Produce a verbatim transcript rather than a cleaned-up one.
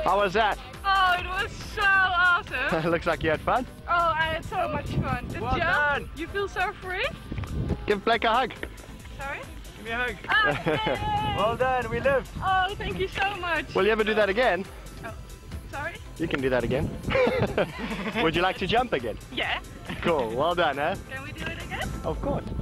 How was that? Oh, it was so awesome. Looks like you had fun. Oh, I had so much fun. The Well jump, done. you feel so free. Give Blake a hug. Sorry? Give me a hug. Ah, yay. Well done, we lived. Oh, thank you so much. Will you ever do that again? Oh, sorry? You can do that again. Would you like to jump again? Yeah. Cool, well done, huh? Can we do it again? Of course.